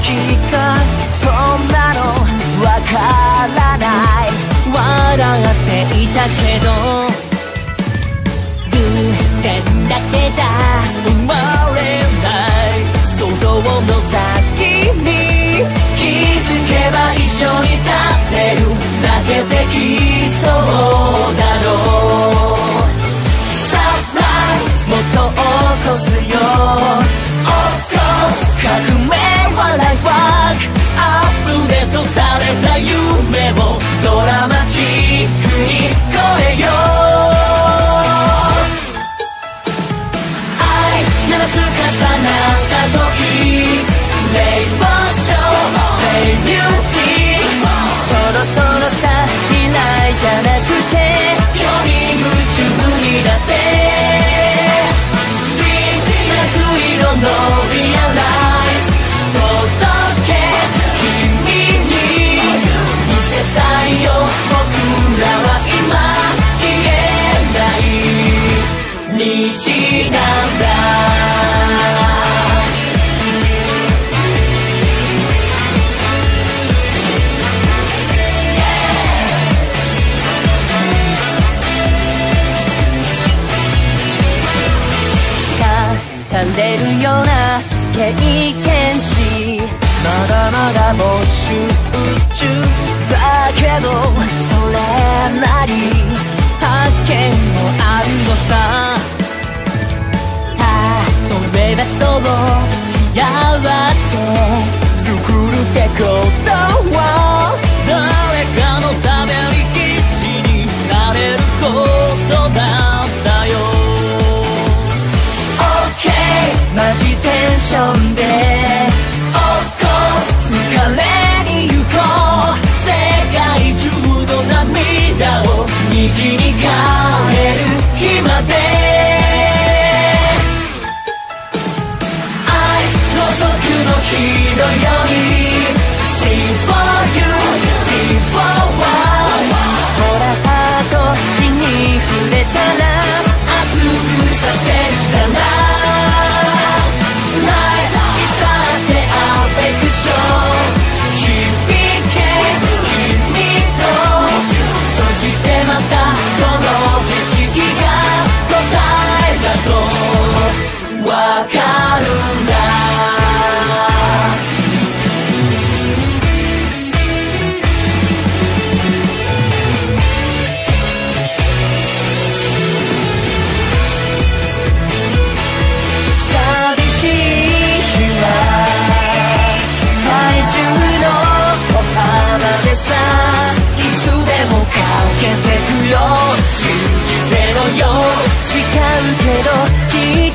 きか、そんなのわからない。笑っていたけど偶然だけじゃ生まれない。想像の先に気づけば一緒に立ってる。泣けてきそうだろう。サプライズもっと起こすよ。 Of course 革命はライフワーク。アップデートされた夢をドラマチックに超えよう。7つ重なった時レインボーショーレイビューティー。そろそろさ未来じゃなくて今日に夢中になって夏色のリアライズ届け君に見せたいよ。僕らは今消えない虹なんだ。噛んでるような経験値、まだまだ募集中だけどそれなり発見もあるのさ。例えばそう幸せ作るってことは誰かのために必死になれることなんだよ。マジテンションで Of course 浮かれに行こう。世界中の涙を虹に変える日まで。愛ろうそくの火のように Sing for you Sing for one。 ほらハート地に触れたら熱くさせたらわかるんだ。寂しい日は怪獣の歩幅でさ、いつでも駆けてくよ。信じてろよ。誓うけど